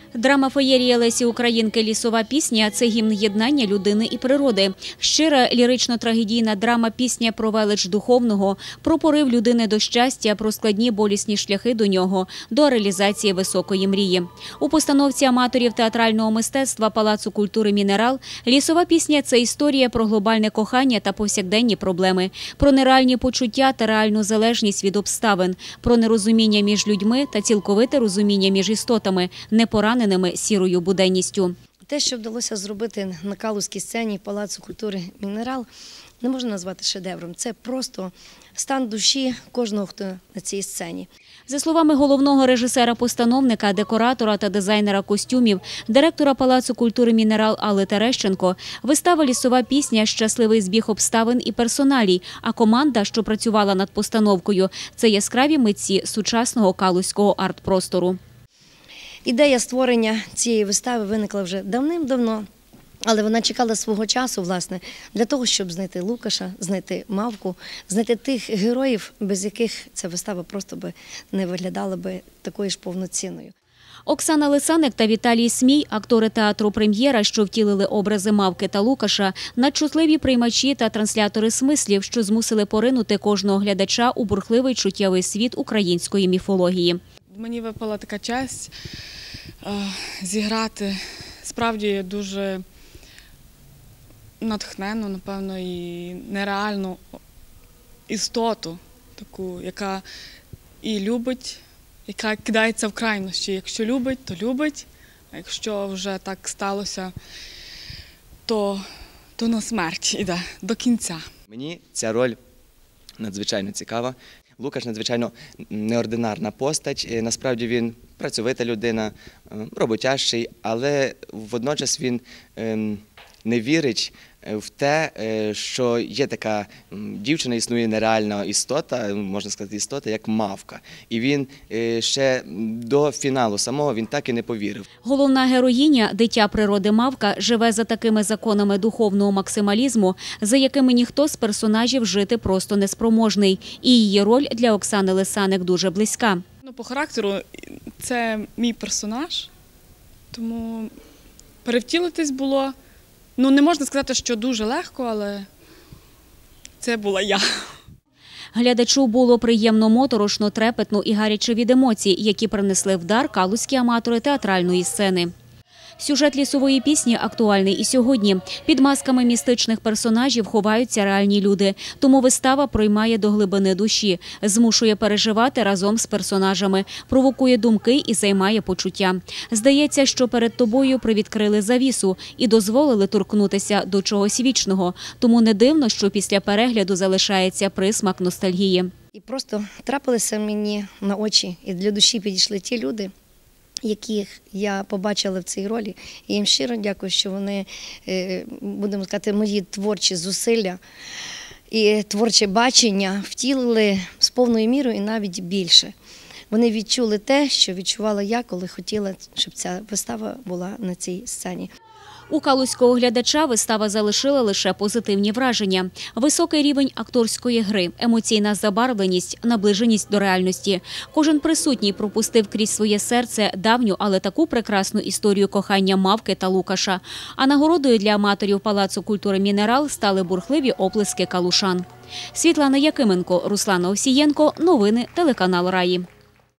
Драма феєрія Лесі Українки «Лісова пісня» – це гімн єднання людини і природи. Щира лірично-трагедійна драма-пісня про велич духовного, про порив людини до щастя, про складні болісні шляхи до нього, до реалізації високої мрії. У постановці аматорів театрального мистецтва Палацу культури «Мінерал» «Лісова пісня» – це історія про глобальне кохання та повсякденні проблеми, про нереальні почуття та реальну залежність від обставин, про нерозуміння між людьми та цілковите розуміння між істотами, непораненими сірою буденністю. Те, що вдалося зробити на Калузькій сцені Палацу культури «Мінерал», не можна назвати шедевром. Це просто стан душі кожного, хто на цій сцені. За словами головного режисера-постановника, декоратора та дизайнера костюмів, директора Палацу культури «Мінерал» Алли Терещенко, вистава «Лісова пісня» – щасливий збіг обставин і персоналій, а команда, що працювала над постановкою – це яскраві митці сучасного калузького арт-простору. Ідея створення цієї вистави виникла вже давним-давно, але вона чекала свого часу, власне, для того, щоб знайти Лукаша, знайти Мавку, знайти тих героїв, без яких ця вистава просто би не виглядала би такою ж повноцінною. Оксана Лисаник та Віталій Смій, актори театру «Прем'єра», що втілили образи Мавки та Лукаша, надчутливі приймачі та транслятори смислів, що змусили поринути кожного глядача у бурхливий чуттєвий світ української міфології. Мені випала така честь зіграти справді дуже натхненну, напевно, і нереальну істоту, таку, яка і любить, яка кидається в крайнощі. Якщо любить, то любить, а якщо вже так сталося, то на смерть іде до кінця. Мені ця роль надзвичайно цікава. Лукаш надзвичайно неординарна постать. Насправді він працьовита людина, роботящий, але водночас він не вірить в те, що є така дівчина, існує нереальна істота, можна сказати, істота, як Мавка. І він ще до фіналу самого він так і не повірив. Головна героїня, дитя природи Мавка, живе за такими законами духовного максималізму, за якими ніхто з персонажів жити просто неспроможний. І її роль для Оксани Лисаник дуже близька. По характеру це мій персонаж, тому перевтілитись було, не можна сказати, що дуже легко, але це була я. Глядачу було приємно моторошно, трепетно і гаряче від емоцій, які принесли в дар калузькі аматори театральної сцени. Сюжет «Лісової пісні» актуальний і сьогодні. Під масками містичних персонажів ховаються реальні люди. Тому вистава проймає до глибини душі, змушує переживати разом з персонажами, провокує думки і займає почуття. Здається, що перед тобою привідкрили завісу і дозволили торкнутися до чогось вічного. Тому не дивно, що після перегляду залишається присмак ностальгії. І просто трапилися мені на очі, і для душі підійшли ті люди, яких я побачила в цій ролі. І їм щиро дякую, що вони, будемо сказати, мої творчі зусилля і творче бачення втілили з повною мірою і навіть більше. Вони відчули те, що відчувала я, коли хотіла, щоб ця вистава була на цій сцені. У калузького глядача вистава залишила лише позитивні враження. Високий рівень акторської гри, емоційна забарвленість, наближеність до реальності. Кожен присутній пропустив крізь своє серце давню, але таку прекрасну історію кохання Мавки та Лукаша. А нагородою для аматорів Палацу культури «Мінерал» стали бурхливі оплески калушан. Світлана Якименко, Руслан Овсієнко. Новини телеканал «Раї».